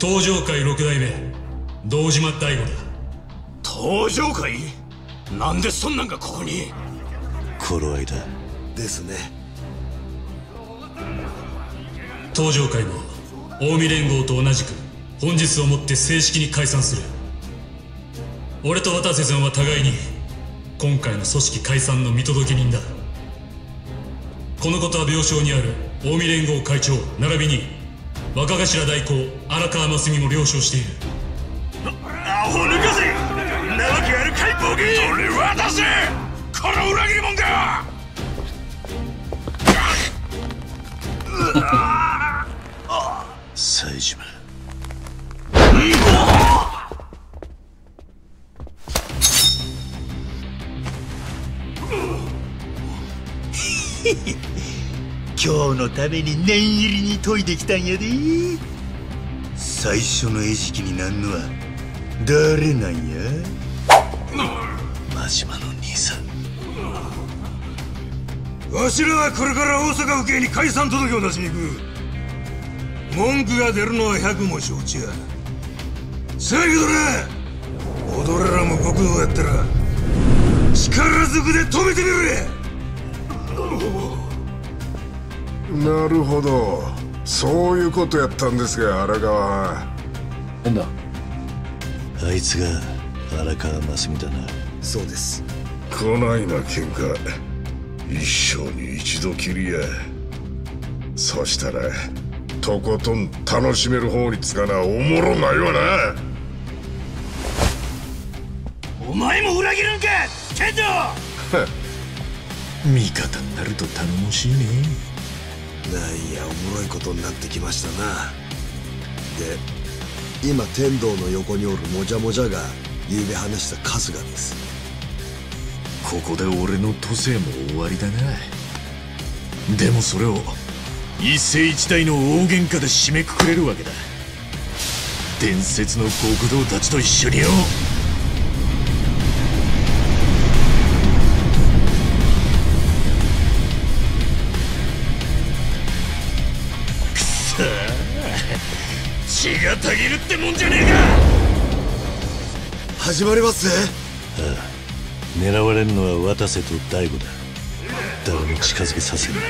東上界六代目堂島大吾だ。 東上界？なんでそんなんがここに？ 頃合いだですね。 東上界も近江連合と同じく本日をもって正式に解散する。俺と渡瀬さんは互いに今回の組織解散の見届け人だ。このことは病床にある近江連合会長並びに若頭代行荒川真澄も了承している。 アホ抜かせ！なわけあるかいボケ！それ渡せ！この裏切り者が！ 冴島今日のために念入りに研いできたんやで。最初の餌食になんのは誰なんや？ 真島の兄さん。 わしらはこれから大阪府警に解散届を出しに行く。文句が出るのは百も承知や。せやけどな、踊らも極道やったら力ずくで止めてみる。 なるほど、そういうことやったんですが、荒川。 なんだ？ あいつが荒川真澄だな。 そうです。 こないな喧嘩一生に一度きりや。そしたらとことん楽しめる方につかなおもろないわな。 お前も裏切るんか剣道！ 味方になると頼もしいね。 なんやおもろいことになってきましたな。で今天道の横におるもじゃもじゃが昨べ話した春日です。 ここで俺の都政も終わりだな。でもそれを一世一代の大喧嘩で締めくくれるわけだ。伝説の極道たちと一緒によ。くそ血がたぎるってもんじゃねえか。 始まりますぜ。 ああ、狙われるのは渡瀬と大吾だ。誰も近づけさせない。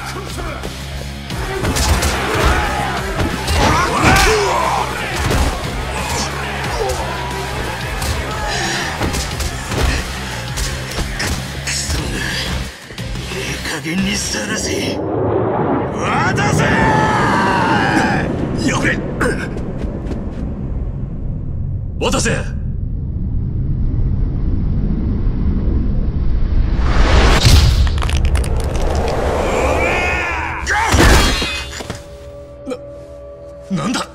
加減にさらせ。渡せ！やべ！ 渡せ！ なんだ？やっ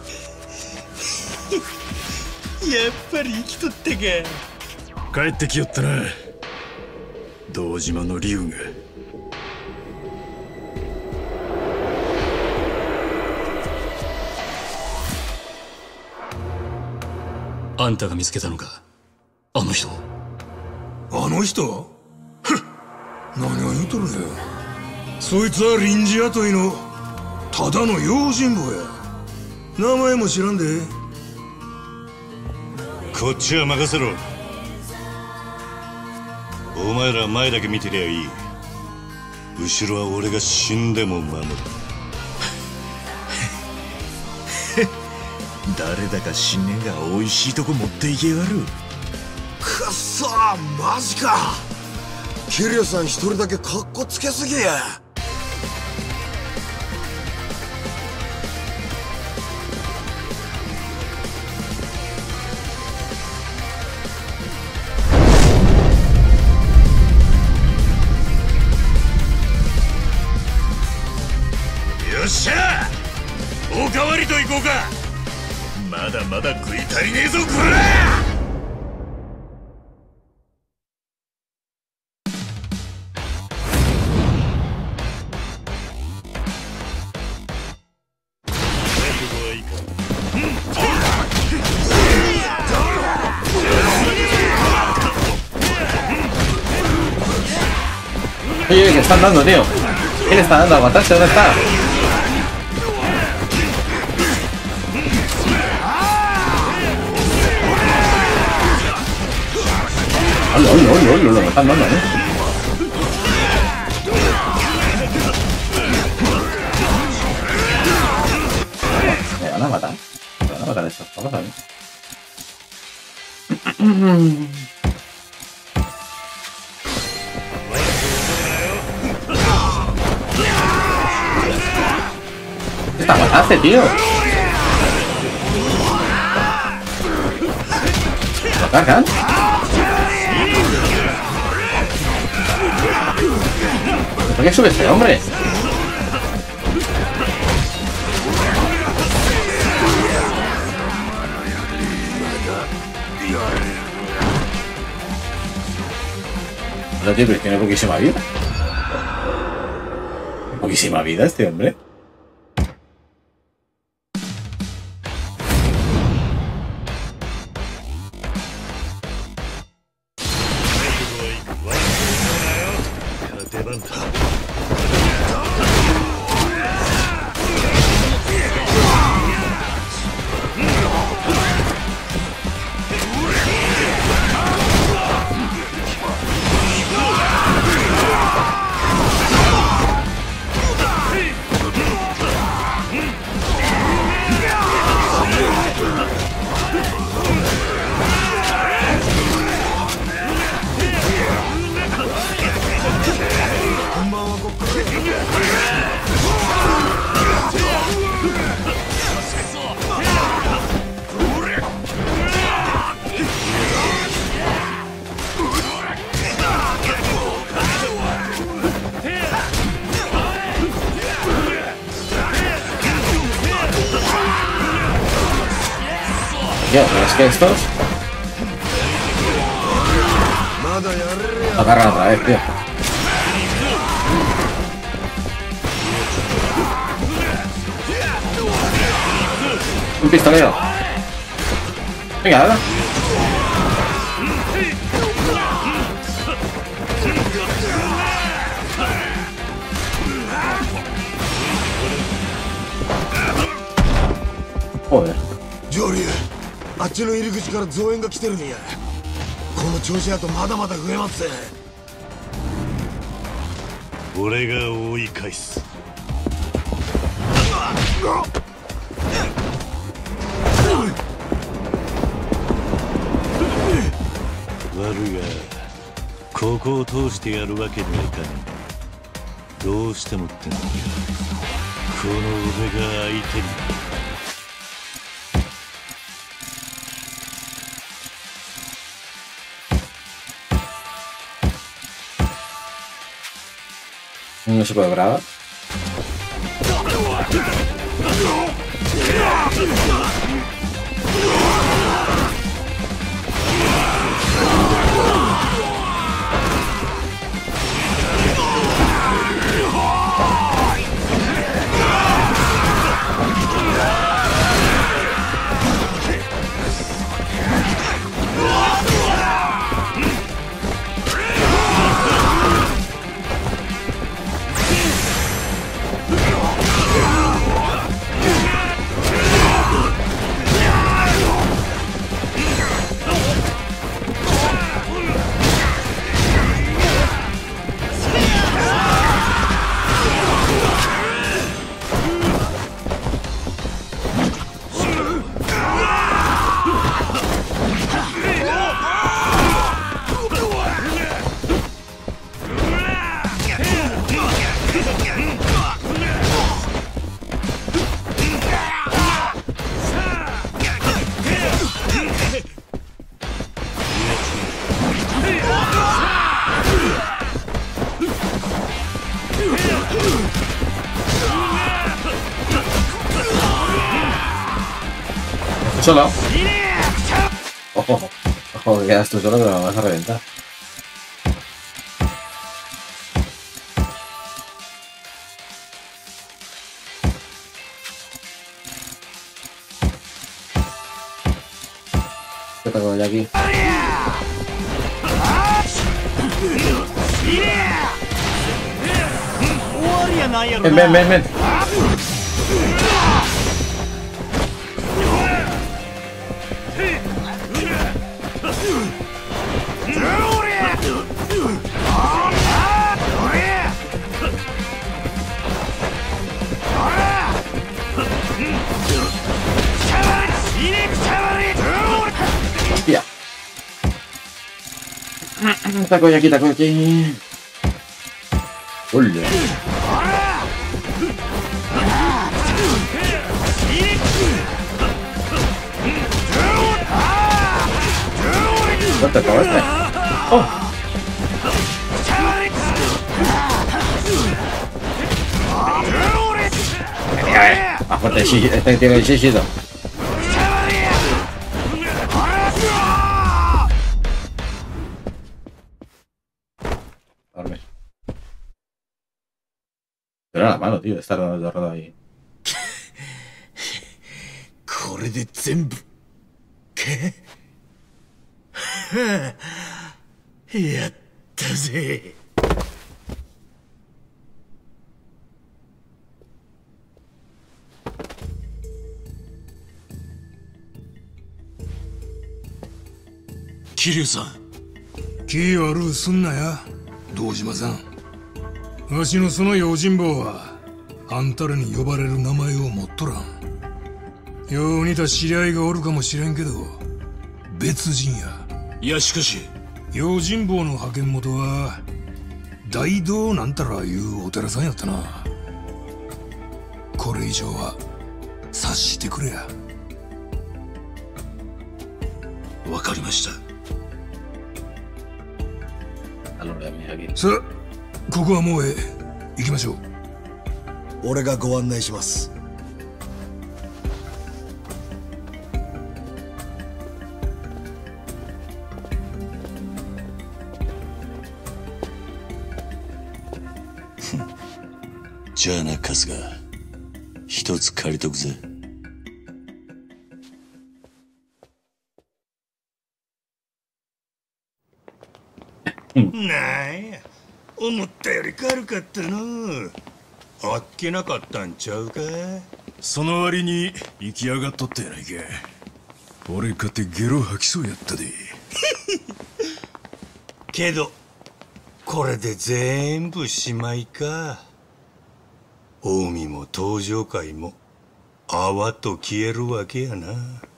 ぱり生きとったか。帰ってきよったな、堂島の龍が。 あんたが見つけたのか、あの人。 あの人？何を言うとるんや。そいつは臨時雇いのただの用心棒や。名前も知らんで。 こっちは任せろ。お前ら前だけ見てりゃいい。後ろは俺が死んでも守る。 誰だか死ねが美味しいとこ持っていけやがる。 くっそー、マジか。桐生さん一人だけカッコつけすぎや。 よっしゃ、おかわりと行こうか。まだまだ食い足りねえぞこら。 Oye, ¿qué están dando, tío? ¿Qué le está dando a matarse? ¿Dónde está? Lo están dando, ¿eh? Me van a matar. Me van a matar estos pavos a mí. ¿Qué está matando, tío? ¿Lo cargan? ¿Por qué sube este hombre? No, tío, pero tiene poquísima vida. Poquísima vida este hombre. Tío, pero es que estos agarran otra vez, tío. Un pistolero. Venga, dale. Joder. 上流、あっちの入り口から増援が来てるんや。この調子だとまだまだ増えますぜ。 俺が追い返す。悪がここを通してやるわけにはいかねえ。どうしてもってんだよ、この俺が相手に。 No se puede grabar. Solo. Ojo, ojo, que quedas tú solo que lo vas a reventar. ¿Qué tengo yo aquí? Ven, ven, ven, ven. Takoyaki, takoyaki. Hola. ¿No te acabaste? Oh. Más fuerte, este tiene el shishito. Dormir. Pero la mano, tío, está rodado ahí. これで全部やったぜ。 桐生さん、 気悪うすんなや堂島さん。わしのその用心棒はあんたらに呼ばれる名前を持っとらん。よう似た知り合いがおるかもしれんけど別人や。 いやしかし用心棒の派遣元は大道なんたらいうお寺さんやったな。これ以上は察してくれや。 わかりました。 さあ、ここはもう行きましょう。 俺がご案内します。 じゃあな、春日、一つ借りとくぜ。 なんや、思ったより軽かったの。あっけなかったんちゃうか。 その割に行き上がっとったやないか。俺かてゲロ吐きそうやったで。 けどこれで全部しまいか。近江も東上界も泡と消えるわけやな。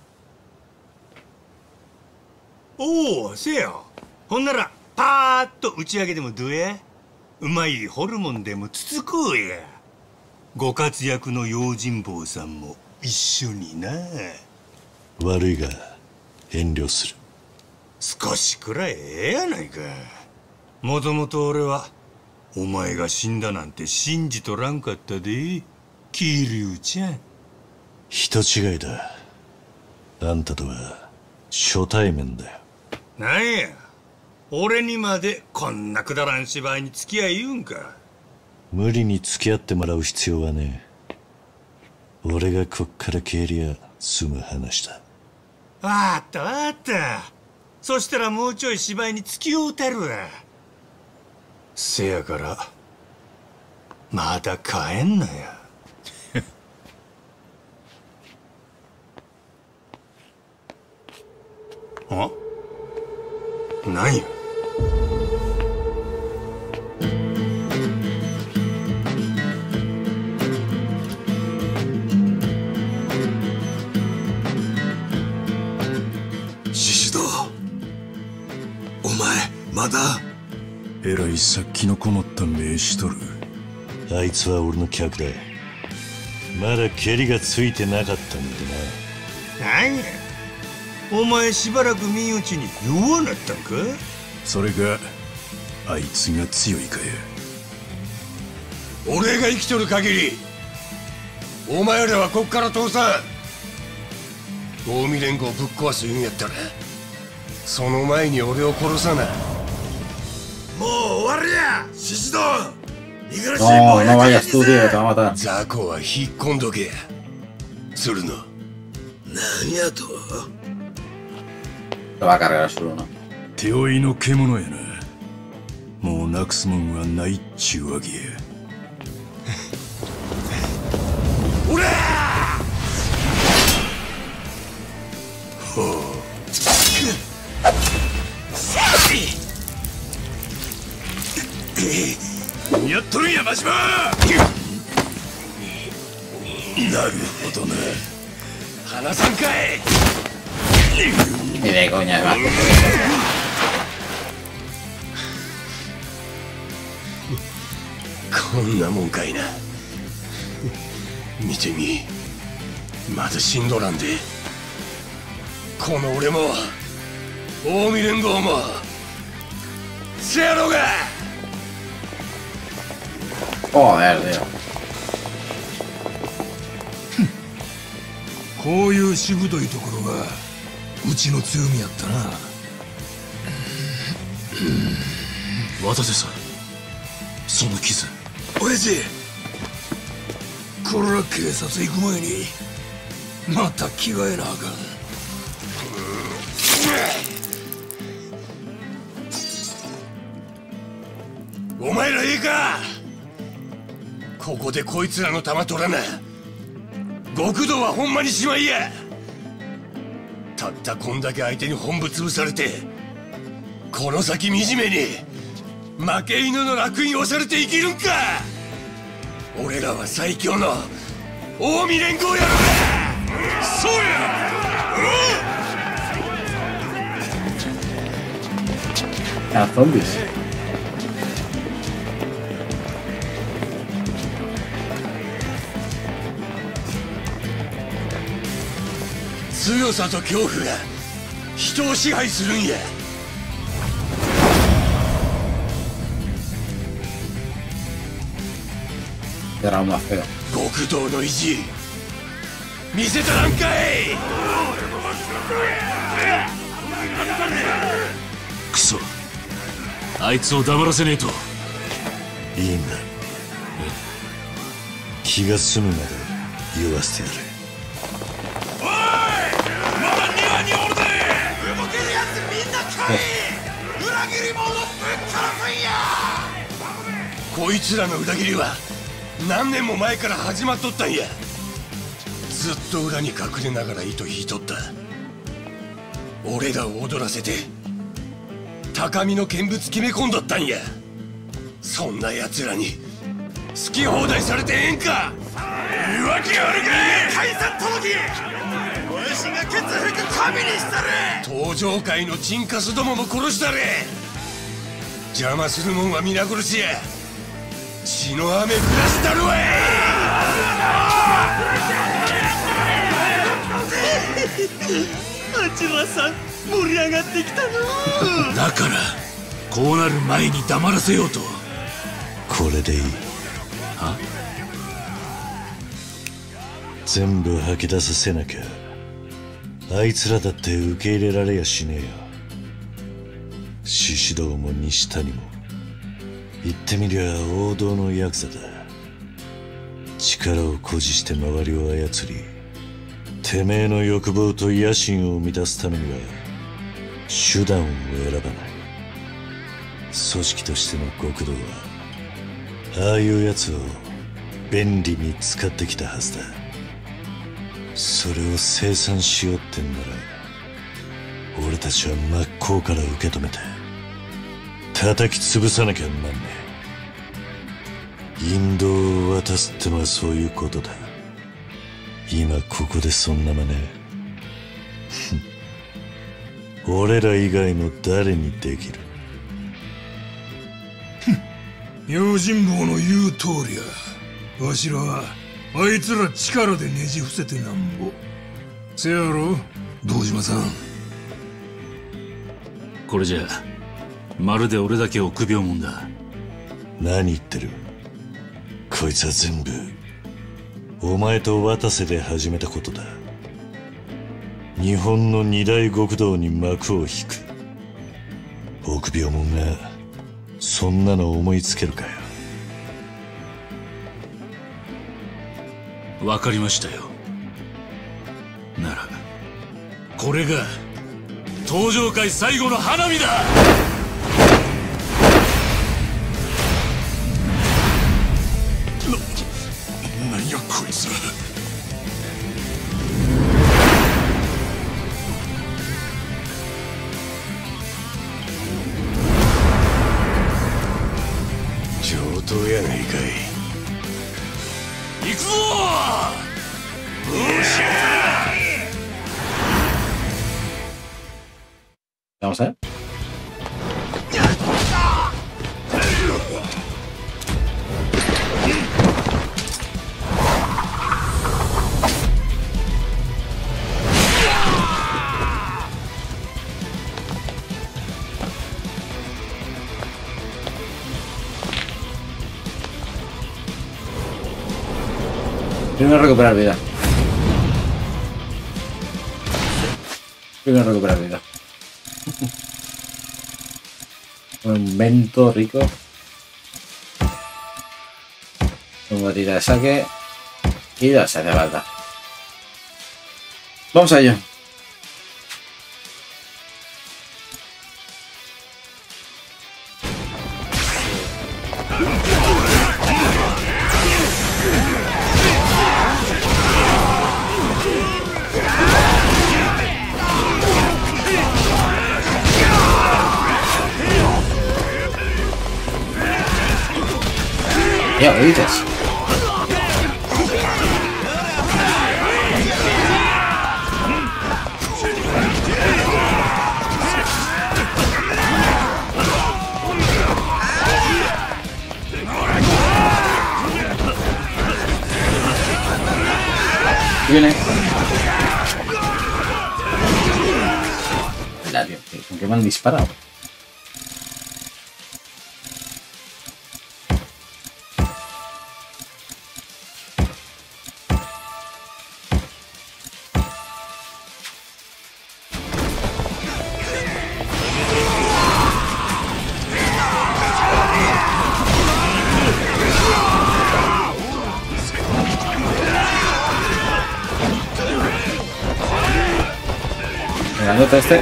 おお、せや。ほんならパーッと打ち上げでもどうや。うまいホルモンでもつつこうや。ご活躍の用心棒さんも一緒にな。 悪いが遠慮する。 少しくらいええやないか。もともと俺はお前が死んだなんて信じとらんかったで、桐生ちゃん。 人違いだ。あんたとは初対面だよ。 なんや、俺にまでこんなくだらん芝居に付き合い言うんか。 無理に付き合ってもらう必要はねえ。俺がこっから消えりゃ済む話だ。 あったあった。そしたらもうちょい芝居に付き合うたるわ。せやからまだ帰んなや。あ、なんや。 獅子堂、お前まだ。 えらい殺気のこもった目しとる。 あいつは俺の客だ。まだ蹴りがついてなかったんだなんや、お前しばらく見んうちに弱なったんか。 それがあいつが強いかや。 俺が生きとる限りお前らはこっから通さん。近江連合ぶっ壊す言うんやったらその前に俺を殺さな。もう終わりや、獅子堂。逃がしも No vayas tú, tío, te va a matar. 雑魚は引っ込んどけや。鶴野。なんやと。 Te va a cargar solo, ¿no? 手負いの獣やな。もうなくすもんはないっちゅうわけや。 おらー。ほう。 やっとるんや、真島。なるほどな。 離さんかい。 Ni de coña, va. こんなもんかいな。見てみ、まだ死んどらんで。この俺も近江連合もせやろが。 Joder, tío. こういうしぶといところがうちの強みやったな。 渡瀬さん、その傷。 親父、これら警察行く前にまた着替えなあかん。お前らええか。ここでこいつらの弾取らな。極道はほんまにしまいや。たったこんだけ相手に本部潰されて、この先惨めに負け犬の烙印押されて生きるんか。俺らは最強の近江連合やろが。そうや。 Ah, zombies. 強さと恐怖が人を支配するんや。 Era más feo. 極道の意地見せたらんかい。 クソ、あいつを黙らせねえと。 いいんだ。気が済むまで言わせてやる。 こいつらの裏切りは何年も前から始まっとったんや。ずっと裏に隠れながら糸引いとった。俺らを踊らせて高みの見物決め込んどったんや。そんな奴らに好き放題されてええんか。言うわけあるかい。解散届わしがケツ吹く神にしたれ。登場界のチンカスどもも殺したれ。邪魔するもんは皆殺しや。血の雨降らしたるわい。八幡さん盛り上がってきたの。 だからこうなる前に黙らせようと。 これでいい。 は？ 全部吐き出させなきゃあいつらだって受け入れられやしねえよ。獅子堂も西谷も言ってみりゃ王道のヤクザだ。力を誇示して周りを操り、てめえの欲望と野心を満たすためには手段を選ばない。組織としての極道はああいうやつを便利に使ってきたはずだ。それを清算しようってんなら俺たちは真っ向から受け止めて叩き潰さなきゃなんねえ。引導を渡すってのはそういうことだ。今ここでそんな真似俺ら以外の誰にできる。 用心棒の言う通りや。わしらはあいつら力でねじ伏せてなんぼ。せやろ堂島さん。 これじゃまるで俺だけ臆病者だ。 何言ってる。こいつは全部お前と渡瀬で始めたことだ。日本の二大極道に幕を引く。臆病者がそんなの思いつけるかよ。 わかりましたよ。ならこれが登場界最後の花火だ。 なんやこいつら。上等やないかい。 行くぞー。よっしゃー。Vamos a ver. Primero recuperar vida. Primero recuperar vida. Un invento rico. Una botella de saque. Y ya se hace falta. Vamos a ello. Ya, ¿qué dices? Viene. ¿Con qué me han disparado? Grandote este.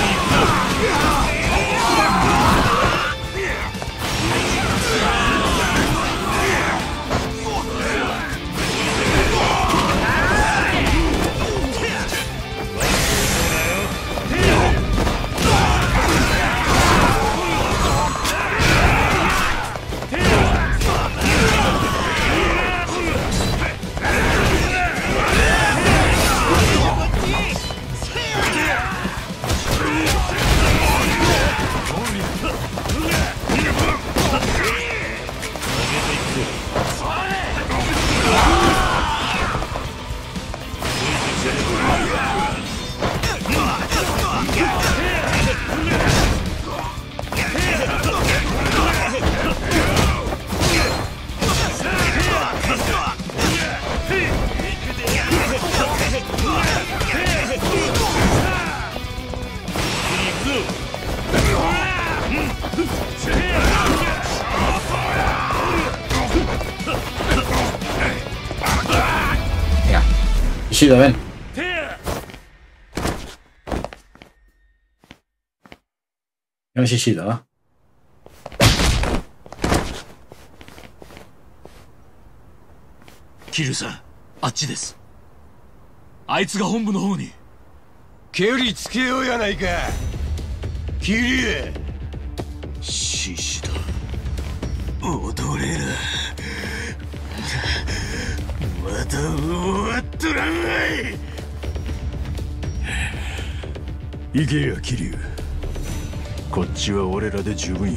Ishido, ven. No es Ishido, ¿va? Kiryuさん、あっちです。あいつが本部の方に。 距離つけようやないか。キリエ。 獅子だ。踊れる。まだ終わっとらんわい。 行けや桐生。こっちは俺らで十分や。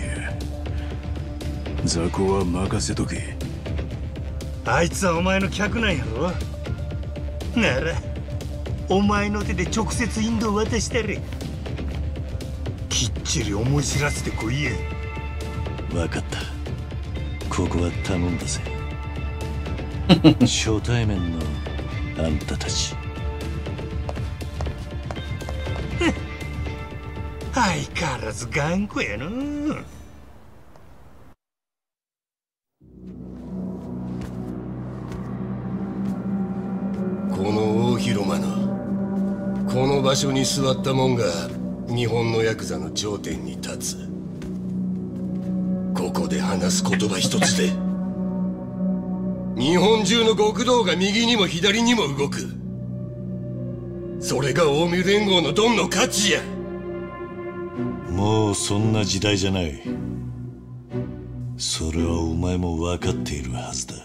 雑魚は任せとけ。 あいつはお前の客なんやろ。ならお前の手で直接引導渡したれ。きっちり思い知らせてこいや。 分かった。ここは頼んだぜ。初対面のあんたたち。 相変わらず頑固やの。 この大広間のこの場所に座ったもんが日本のヤクザの頂点に立つ。ここで話す言葉一つで日本中の極道が右にも左にも動く。それが近江連合のドンの価値や。 もうそんな時代じゃない。それはお前も分かっているはずだ。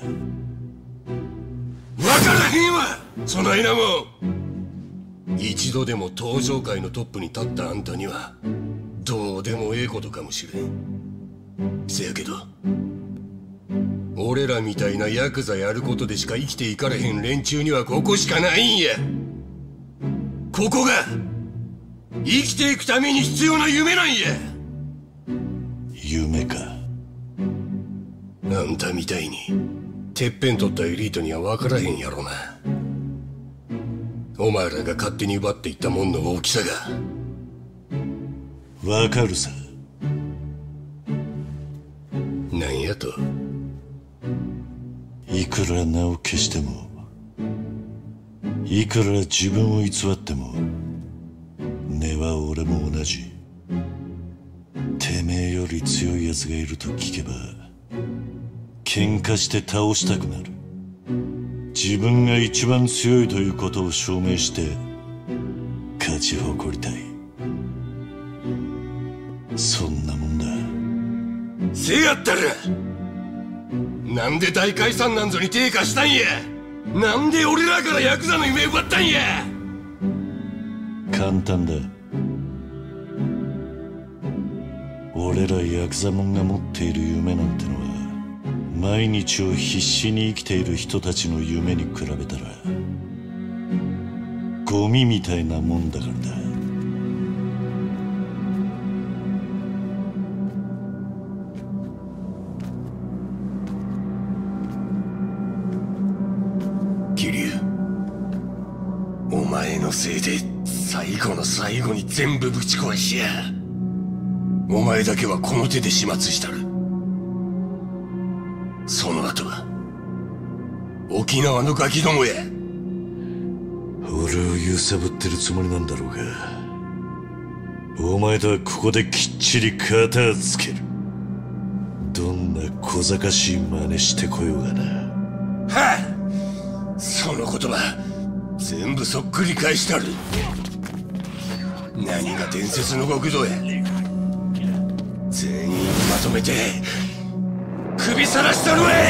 分からへんわそないなもん。一度でも東上界のトップに立ったあんたにはどうでもええことかもしれん。せやけど俺らみたいなヤクザやることでしか生きていかれへん連中にはここしかないんや。ここが生きていくために必要な夢なんや。 夢か。 あんたみたいにてっぺん取ったエリートには分からへんやろな。お前らが勝手に奪っていったもんの大きさが。 わかるさ。 なんやと。 いくら名を消しても、いくら自分を偽っても、根は俺も同じ。てめえより強い奴がいると聞けば喧嘩して倒したくなる。自分が一番強いということを証明して勝ち誇りたい。そんなもんだ。 せやったらなんで大解散なんぞに手貸したんや。なんで俺らからヤクザの夢奪ったんや。 簡単だ。俺らヤクザモンが持っている夢なんてのは毎日を必死に生きている人たちの夢に比べたらゴミみたいなもんだからだ。 桐生、お前のせいで最後の最後に全部ぶち壊しや。お前だけはこの手で始末したる。その後は沖縄のガキどもや。 俺を揺さぶってるつもりなんだろうが、お前とはここできっちり片をつける。どんな小賢しい真似してこようがな。 はあ、その言葉全部そっくり返したる。何が伝説の極道や。全員まとめて首さらしたるわい。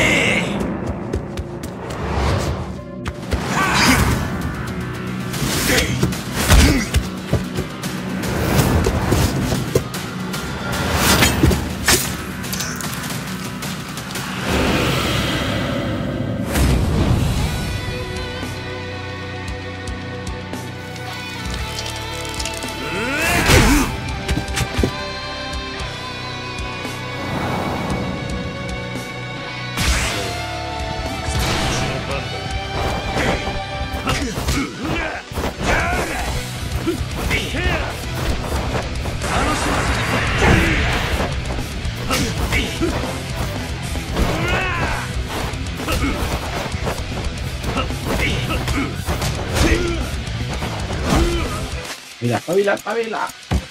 Espabila, espabila.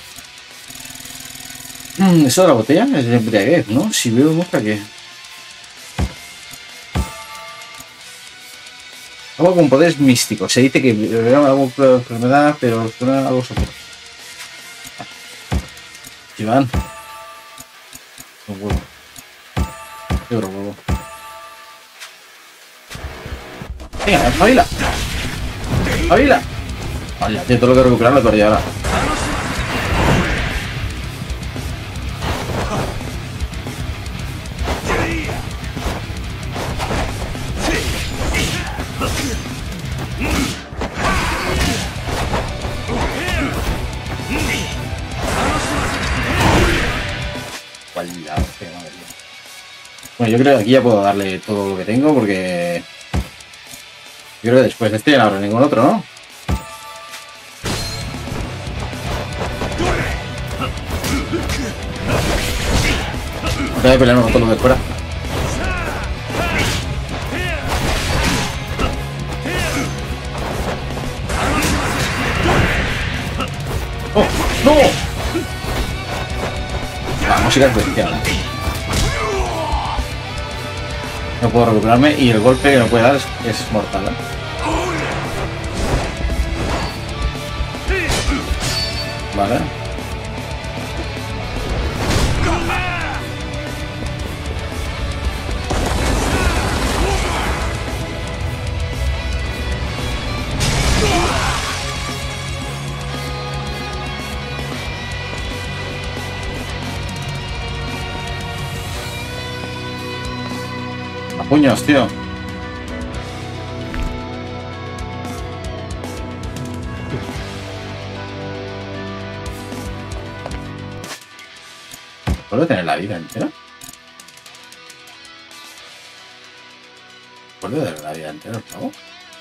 Eso de la botella es de embriaguez, ¿no? Si veo muestra que... Algo con poderes místicos. Se dice que beberá algo de enfermedad, pero suena algo sobre... Iván. No huevo. Qué huevo. Venga, espabila. Espabila. Vale, tío, todo lo que recuperar lo perdí ahora. Bueno, yo creo que aquí ya puedo darle todo lo que tengo porque... Yo creo que después de este ya no habrá ningún otro, ¿no? Voy a pelear con todo lo de fuera. ¡Oh! ¡No! La música es bestial. No puedo recuperarme y el golpe que me puede dar es mortal, ¿eh? Vale. Puños, tío. ¿Puedo tener la vida entera? ¿Puedo tener la vida entera, ¿no?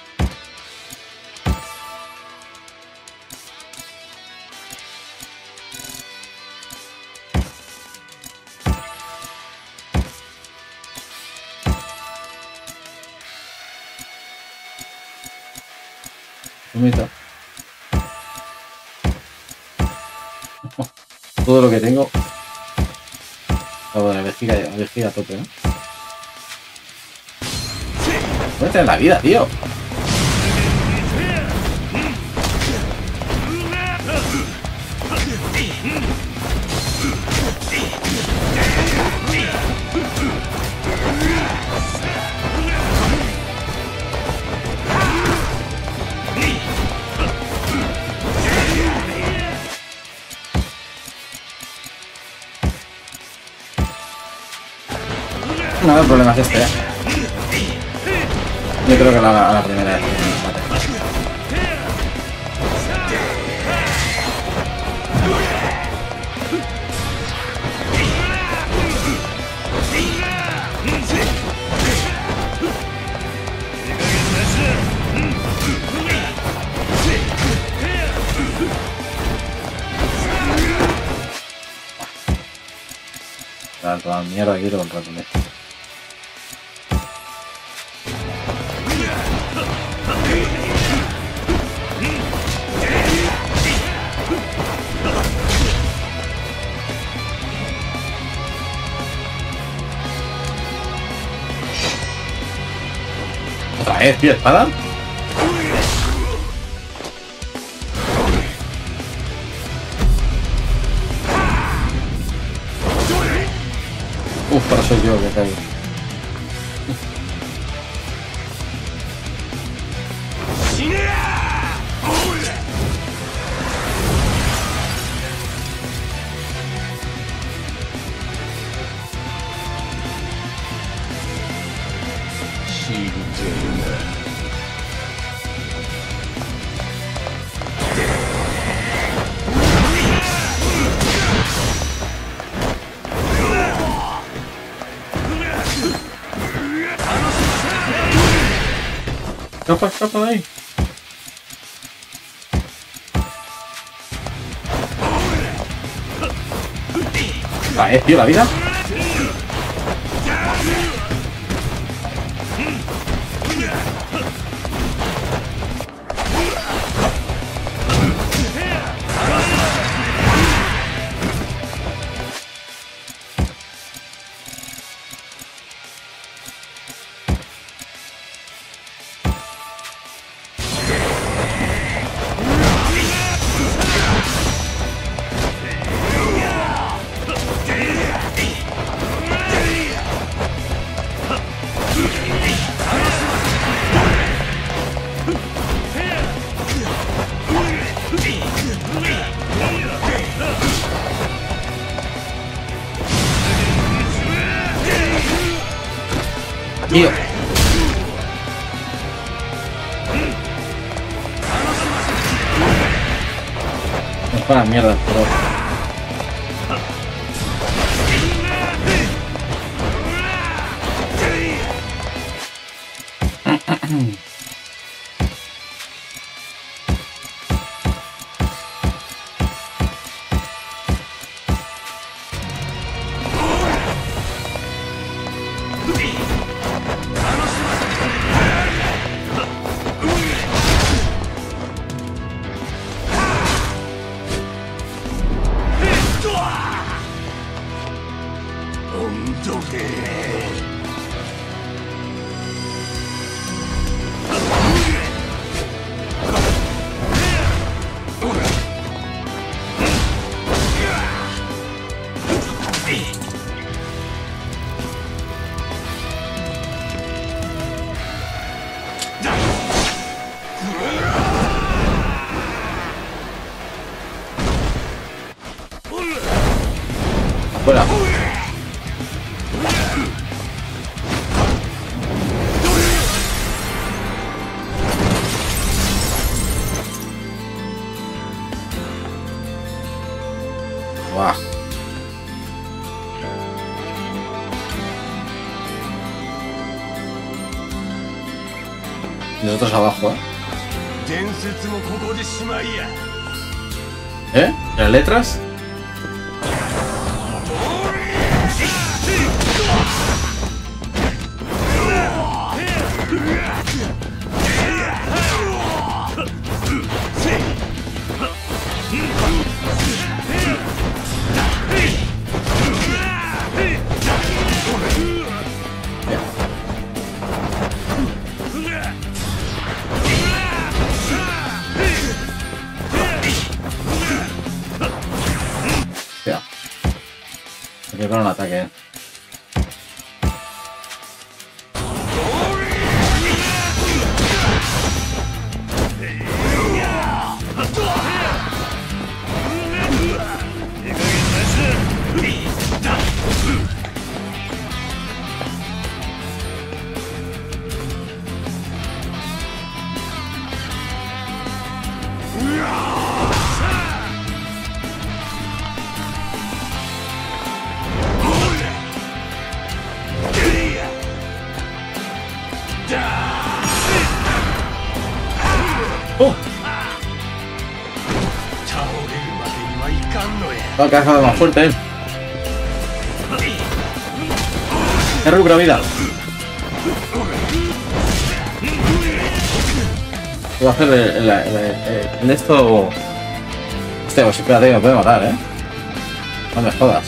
Todo lo que tengo. La vejiga a tope, ¿no? Voy a tener la vida, tío. No, el problema es este. Yo creo que a la primera vez. Toda mierda aquí todo el rato, ¿no? ¿Otra vez, tío, espada? Uf, ahora soy yo que caigo. Escapa de ahí. Tío, la vida. Tío. Es para mierda, pero... Fuera. Y nosotros abajo, ¿eh? 伝説もここでしまいや。 ¿Eh? ¿Las letras? Ya. Hay que para un ataque. ¡Oh! No, que ha dejado más fuerte, ¿eh? He recuperado vida. Voy a hacer el esto. Hostia, pues espérate, me puede matar, ¿eh? No me jodas.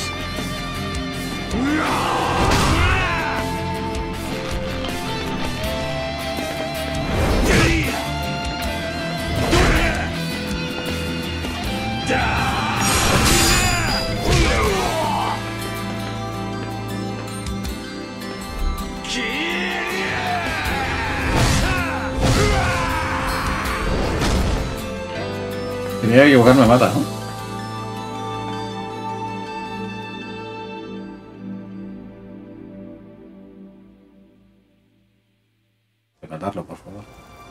Si me voy a equivocar me mata, ¿no? Voy a matarlo, por favor.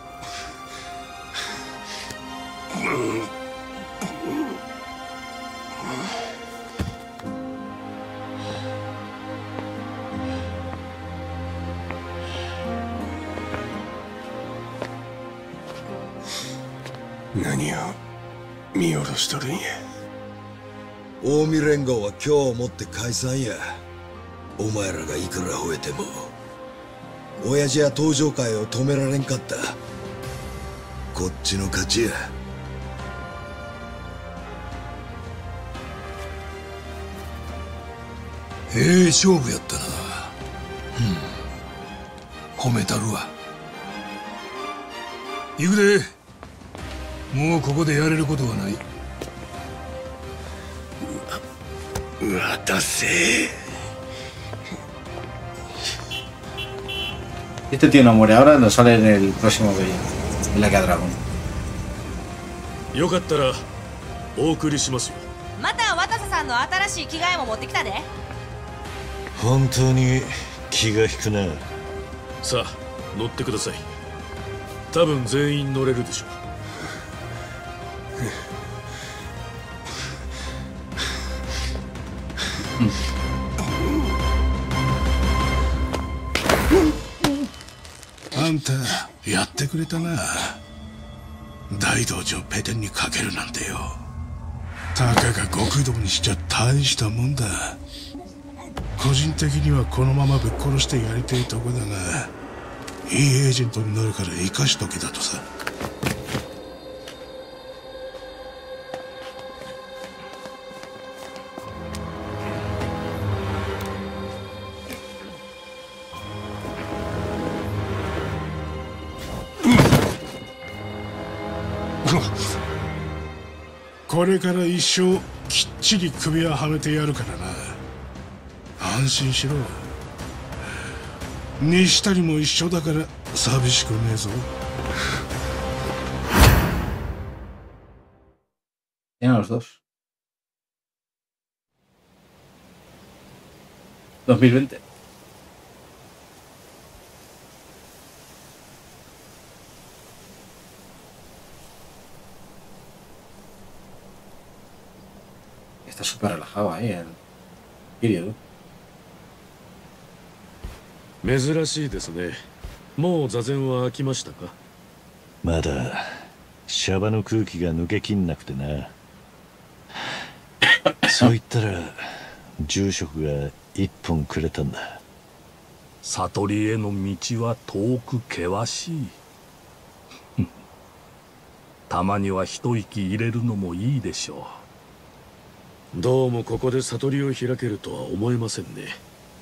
何を見下ろしとるんや。 近江連合は今日をもって解散や。お前らがいくら吠えても親父や東上会を止められんかった。こっちの勝ちや。 勝負やったな。褒めたるわ。行くで。もうここでやれることはない。 渡せ。 Este tío no muere ahora, nos sale en el próximo vídeo, en la que a Dragon. よかったらお送りしますよ。 また渡瀬さんの新しい着替えも持ってきたで。 本当に気が引くな。 さあ乗ってください。多分全員乗れるでしょう。 あんたやってくれたな。大道場ペテンにかけるなんてよ。たかが極道にしちゃ大したもんだ。個人的にはこのままぶっ殺してやりてえとこだが、いいエージェントになるから生かしとけだとさ。これから一生きっちり首ははめてやるからな。安心しろ。西谷も一緒だから寂しくねえぞ。 Tienen los dos. 2020. Está súper relajado ahí el Kiryu. 珍しいですね。もう座禅は飽きましたか？ まだシャバの空気が抜けきんなくてな。そう言ったら住職が一本くれたんだ。 悟りへの道は遠く険しい。たまには一息入れるのもいいでしょう。どうもここで悟りを開けるとは思えませんね。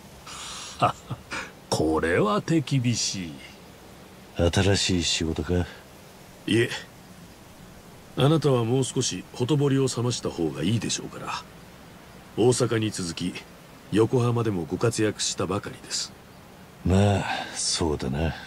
これは手厳しい。 新しい仕事か？ いえ、あなたはもう少しほとぼりを冷ました方がいいでしょうから。大阪に続き横浜でもご活躍したばかりです。 まあそうだな。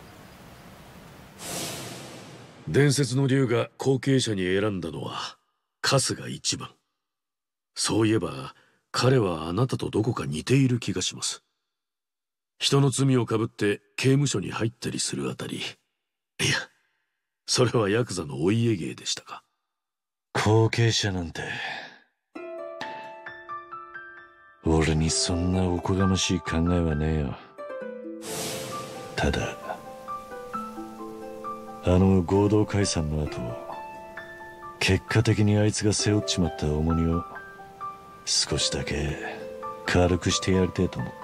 伝説の竜が後継者に選んだのは春日一番。そういえば彼はあなたとどこか似ている気がします。人の罪をかぶって刑務所に入ったりするあたり。いや、それはヤクザのお家芸でしたか。 後継者なんて俺にそんなおこがましい考えはねえよ。ただあの合同解散の後、結果的にあいつが背負っちまった重荷を少しだけ軽くしてやりてえと思った。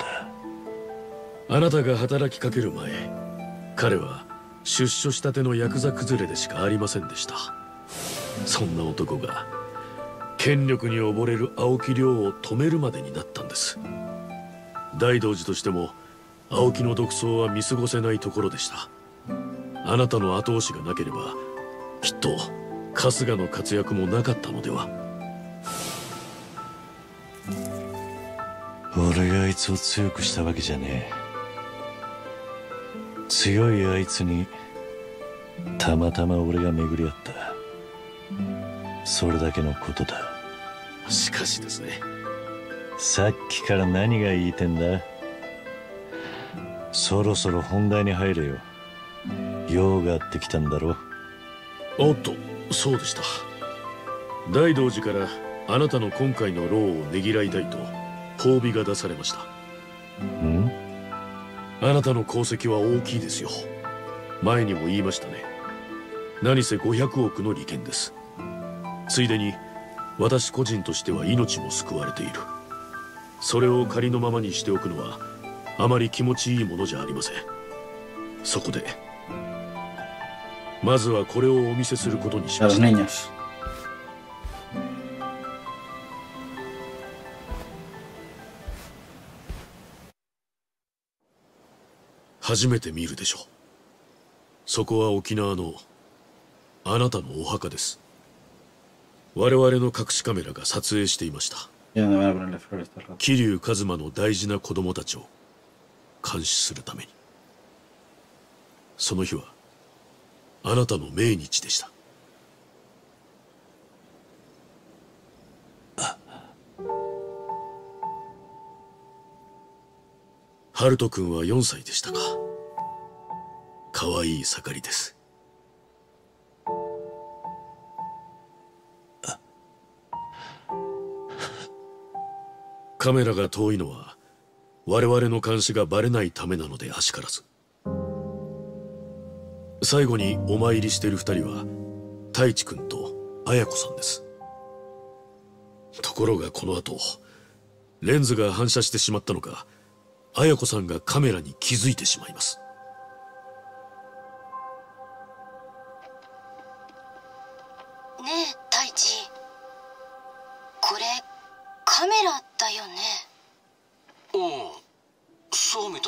あなたが働きかける前、彼は出所したてのヤクザ崩れでしかありませんでした。そんな男が権力に溺れる青木亮を止めるまでになったんです。大道寺としても青木の独走は見過ごせないところでした。あなたの後押しがなければきっと春日の活躍もなかったのでは。 俺があいつを強くしたわけじゃねえ。強いあいつにたまたま俺が巡り合った。それだけのことだ。 しかしですね。 さっきから何が言いてんだ？そろそろ本題に入れよ。用があってきたんだろ。 おっと、そうでした。大道寺からあなたの今回の労をねぎらいたいと褒美が出されました。 ん？ あなたの功績は大きいですよ。前にも言いましたね。何せ500億の利権です。ついでに私個人としては命も救われている。それを仮のままにしておくのはあまり気持ちいいものじゃありません。そこでまずはこれをお見せすることにしました。初めて見るでしょう。そこは沖縄のあなたのお墓です。我々の隠しカメラが撮影していました。桐生一馬の大事な子供たちを監視するために。その日はあなたの命日でした。春人君は4歳でしたか。かわいい盛りです。カメラが遠いのは我々の監視がバレないためなのであしからず。最後にお参りしている2人は太一君と綾子さんです。ところがこの後レンズが反射してしまったのか、綾子さんがカメラに気づいてしまいます。 ねえ太一、これカメラだよね。 うん、そうみたい。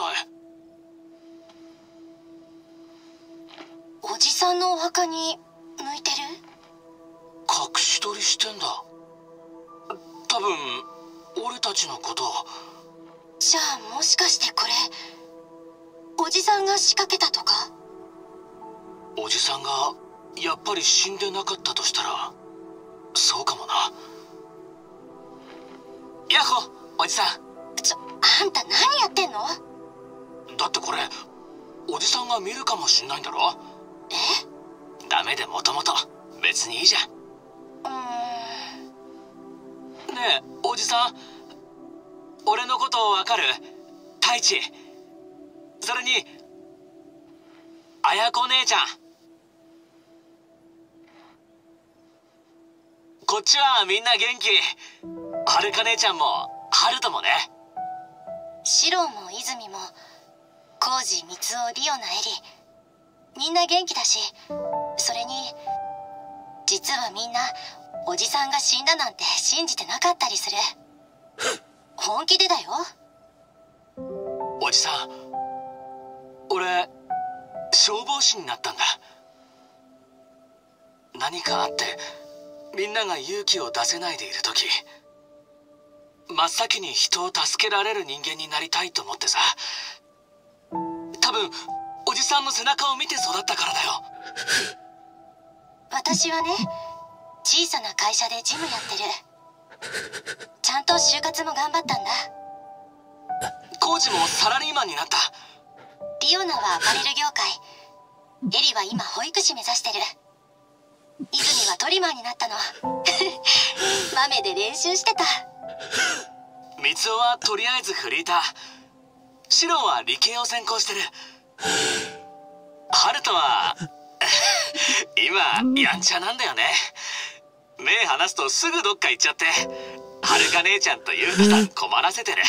おじさんのお墓に向いてる？ 隠し撮りしてんだ。多分俺たちのこと。 じゃあもしかしてこれおじさんが仕掛けたとか？ おじさんがやっぱり死んでなかったとしたらそうかもな。ヤッホーおじさん。 あんた何やってんの？ だってこれおじさんが見るかもしんないんだろ。 え？ ダメでもともと別にいいじゃん。ねえおじさん、俺のことわかる？太一。それに綾子姉ちゃん。 こっちはみんな元気。はるか姉ちゃんもハルトもね。 シロも泉もコウジ、ミツオ、リオナ、エリ、みんな元気だし、それに実はみんなおじさんが死んだなんて信じてなかったりする。本気でだよ。 おじさん、俺消防士になったんだ。何かあってみんなが勇気を出せないでいる時、真っ先に人を助けられる人間になりたいと思ってさ。多分おじさんの背中を見て育ったからだよ。 私はね、小さな会社で事務やってる。ちゃんと就活も頑張ったんだ。 コウジもサラリーマンになった。 リオナはアパレル業界、エリは今保育士目指してる。泉はトリマーになったの。豆で練習してた。 ミツオはとりあえずフリーター、シロは理系を専攻してる。ハルトは今やんちゃなんだよね。目離すとすぐどっか行っちゃって、はるか姉ちゃんとゆうたさん困らせてる。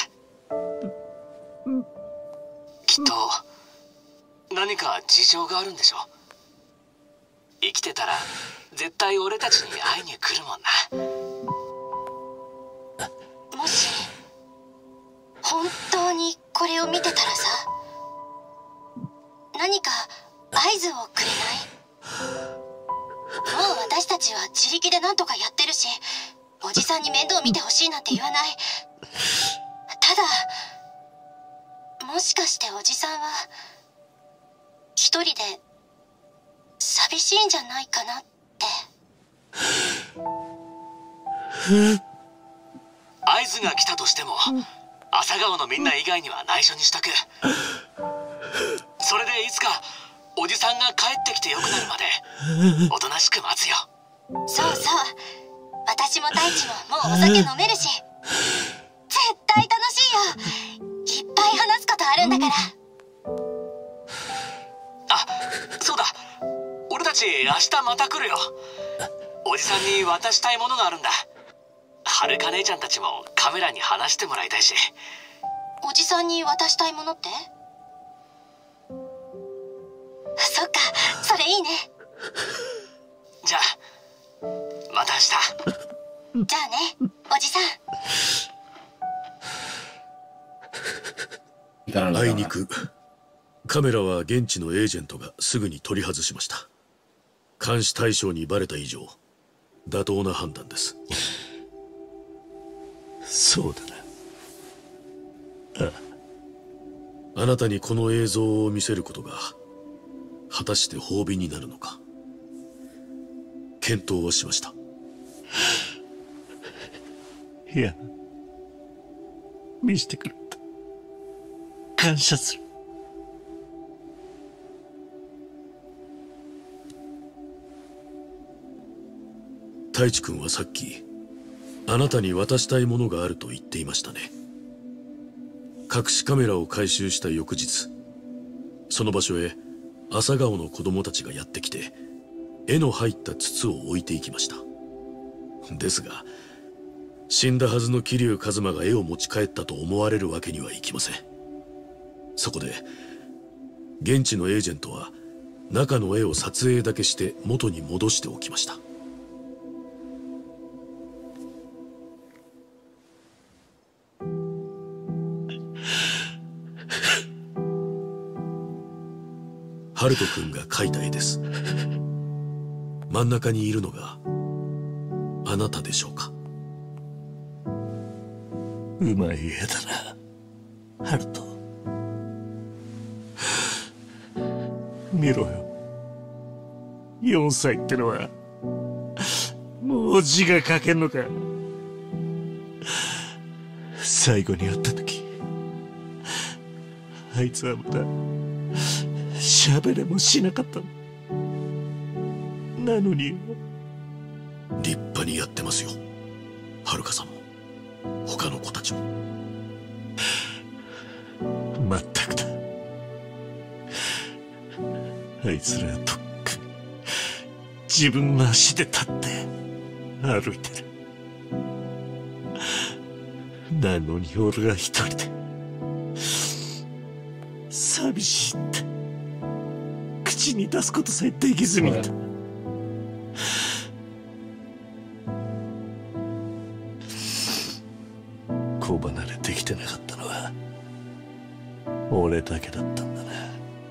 きっと何か事情があるんでしょ。生きてたら絶対俺たちに会いに来るもんな。 もし本当にこれを見てたらさ、何か合図をくれない？もう私たちは自力で何とかやってるし、おじさんに面倒見てほしいなんて言わない。ただ、もしかしておじさんは一人で寂しいんじゃないかなって。 合図が来たとしても朝顔のみんな以外には内緒にしとく。それでいつかおじさんが帰ってきてよくなるまでおとなしく待つよ。 そうそう、私も太一ももうお酒飲めるし、絶対楽しいよ。いっぱい話すことあるんだから。 あ、そうだ、俺たち明日また来るよ。おじさんに渡したいものがあるんだ。はるか姉ちゃんたちもカメラに話してもらいたいし。 おじさんに渡したいものって？そっか、それいいね。 じゃあまた明日。 じゃあね、おじさん。 あいにくカメラは現地のエージェントがすぐに取り外しました。監視対象にバレた以上妥当な判断です。 そうだな。 あなたにこの映像を見せることが果たして褒美になるのか検討をしました。 いや、見せてくれた。感謝する。 太一君はさっきあなたに渡したいものがあると言っていましたね。隠しカメラを回収した翌日、その場所へ朝顔の子供たちがやってきて絵の入った筒を置いていきました。ですが死んだはずの桐生一馬が絵を持ち帰ったと思われるわけにはいきません。そこで現地のエージェントは中の絵を撮影だけして元に戻しておきました。ハルト君が描いた絵です。真ん中にいるのがあなたでしょうか。 うまい絵だな、ハルト。見ろよ。4歳ってのはもう字が書けんのか。最後に会った時、あいつはまだ喋れもしなかったなのに。 立派にやってますよ、はるかさんも他の子たちも。 まったくだ。あいつらとっくに自分の足で立って歩いてる。なのに俺が一人で寂しいって口に出すことさえできずにいた。子離れできてなかったのは俺だけだったんだな。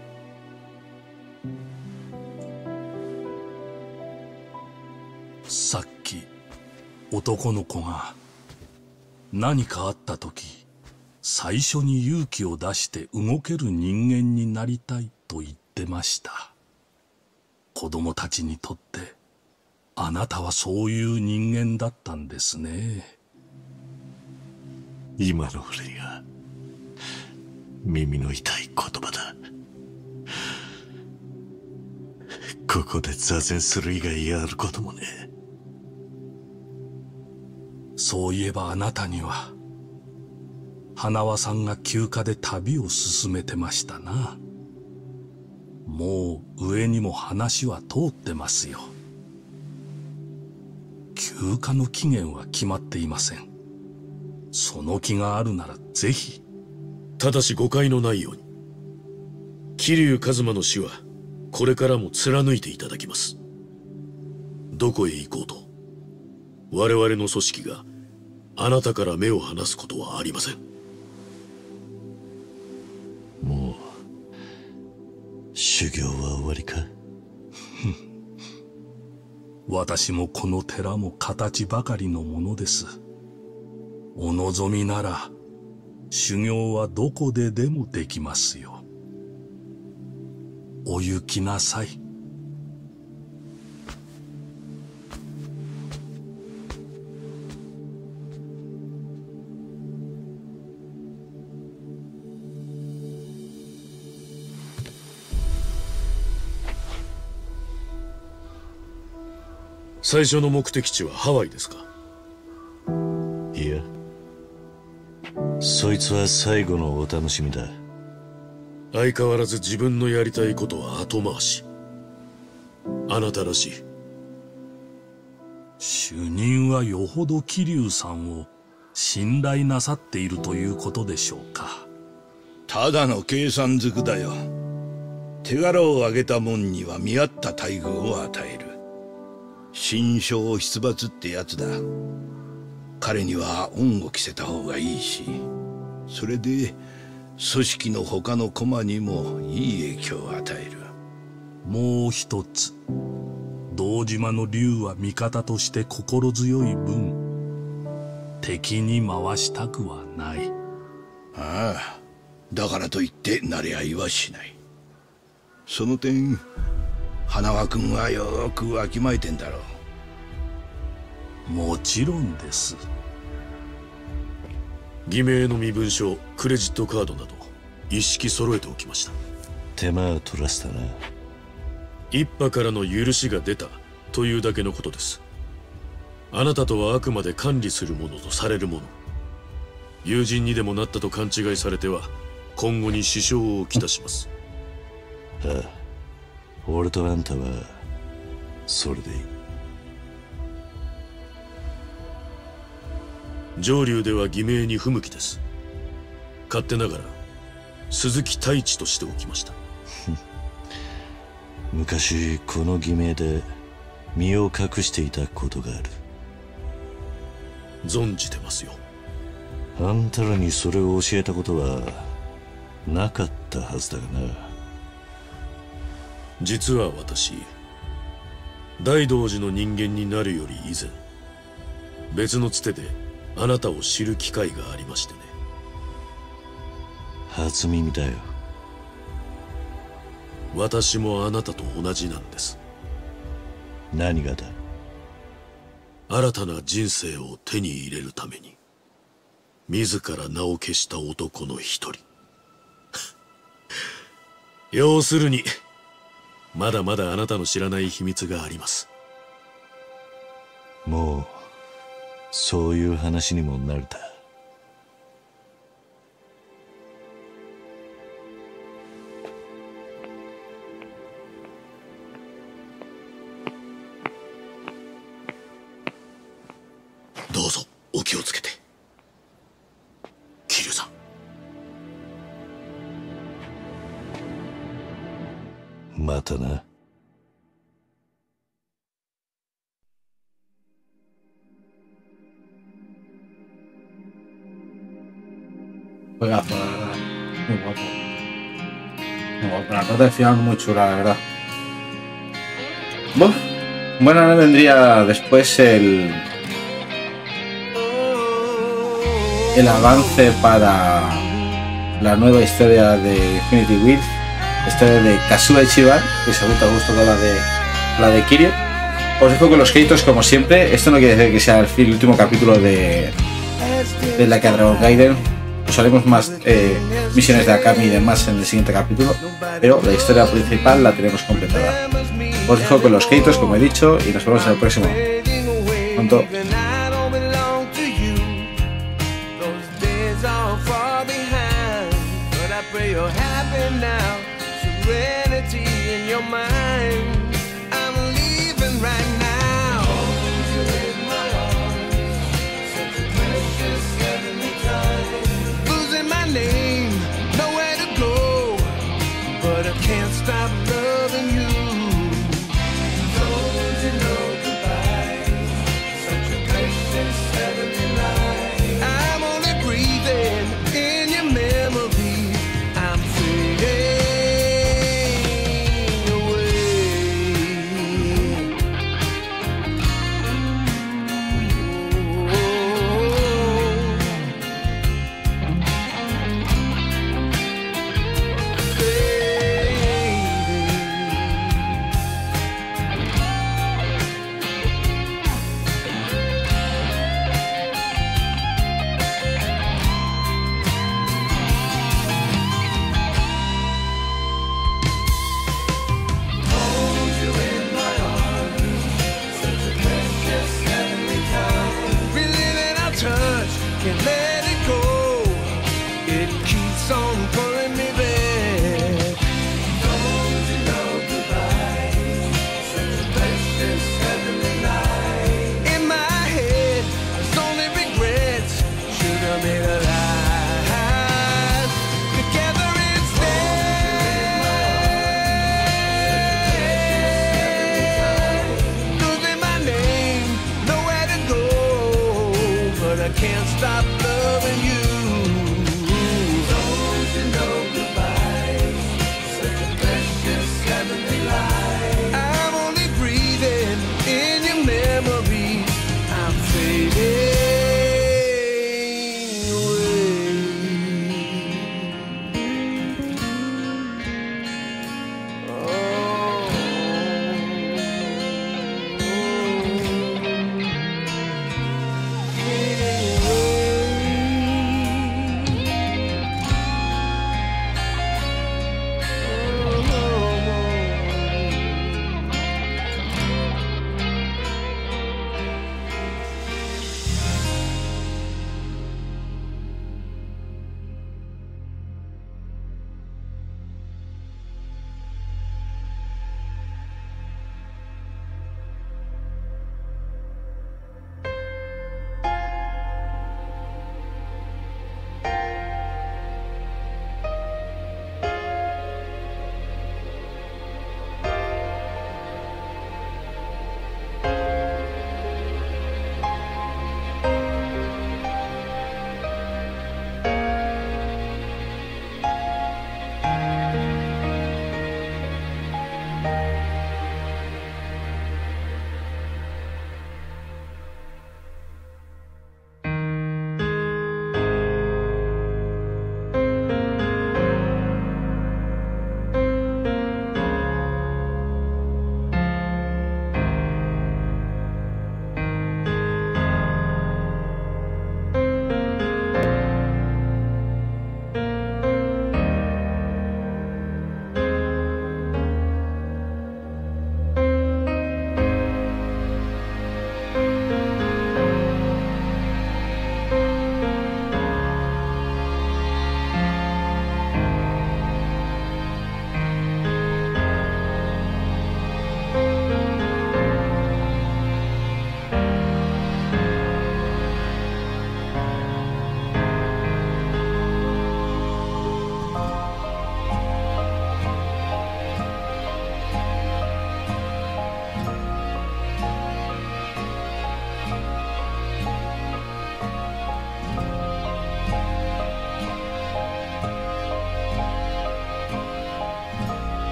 さっき男の子が何かあった時最初に勇気を出して動ける人間になりたいと言ってました。子供たちにとってあなたはそういう人間だったんですね。 今の俺には耳の痛い言葉だ。ここで座禅する以外やることもねえ。 そういえばあなたには花輪さんが休暇で旅を進めてましたな。もう上にも話は通ってますよ。休暇の期限は決まっていません。その気があるならぜひ。 ただし誤解のないように、桐生一馬の死はこれからも貫いていただきます。どこへ行こうと我々の組織があなたから目を離すことはありません。 もう修行は終わりか。 私もこの寺も形ばかりのものです。お望みなら修行はどこででもできますよ。お行きなさい。 最初の目的地はハワイですか？ いや、そいつは最後のお楽しみだ。 相変わらず自分のやりたいことは後回し。あなたらしい。 主任はよほど桐生さんを信頼なさっているということでしょうか。 ただの計算づくだよ。手柄を上げた者には見合った待遇を与える。心象出没ってやつだ。彼には恩を着せた方がいいし、それで組織の他の駒にもいい影響を与える。 もう一つ、堂島の竜は味方として心強い分、敵に回したくはない。 ああ、だからといって慣れ合いはしない。その点花輪君はよくわきまえてんだろう。もちろんです。 偽名の身分証、クレジットカードなど一式揃えておきました。 手間を取らせたな。 一派からの許しが出たというだけのことです。あなたとはあくまで管理するものとされるもの。友人にでもなったと勘違いされては今後に支障をきたします。 ああ、俺とあんたはそれでいい。 上流では偽名に不向きです。勝手ながら鈴木太一としておきました。 昔この偽名で身を隠していたことがある。 存じてますよ。 あんたらにそれを教えたことはなかったはずだがな。 実は私、大道寺の人間になるより以前、別のつてであなたを知る機会がありましてね。 初耳だよ。 私もあなたと同じなんです。 何がだ？ 新たな人生を手に入れるために自ら名を消した男の一人。要するにまだまだあなたの知らない秘密があります。 もうそういう話にもなるだ。 お気をつけて。桐生さん。 またな。 Juegazo, la verdad. Muy guapo. Muy guapo. La parte final muy chula, la verdad. Buf. Bueno, ahora vendría después el avance para la nueva historia de Infinity Wheel, la historia de Kazuha Ichiban, que se gusta gusto con la de Kiryu. Os dejo con los créditos como siempre. Esto no quiere decir que sea el último capítulo de la que Dragon Gaiden. Os haremos más misiones de Akami y demás en el siguiente capítulo, pero la historia principal la tenemos completada. Os dejo con los créditos, como he dicho, y nos vemos en el próximo. Pronto. Stop loving you. Don't you know goodbye? Such a precious heavenly life. I'm only breathing in your memory. I'm fading away. Can't let it go. It keeps on